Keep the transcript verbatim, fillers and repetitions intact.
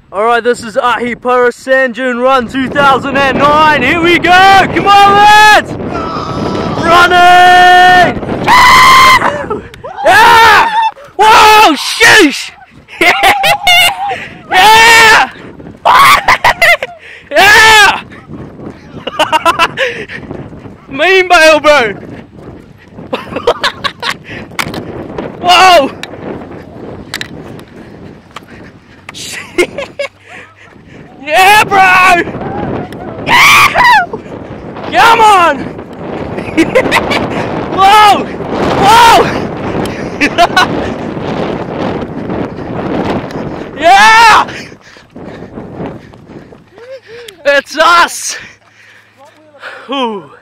Alright, this is Ahipara Sand Dune Run two thousand nine. Here we go! Come on, lads! Running! Yeah! Whoa! Sheesh! Yeah! Yeah! Mean bail, bro! Whoa! Yeah, bro! Yeah! Come on! Whoa! Whoa! Yeah! It's us! Ooh.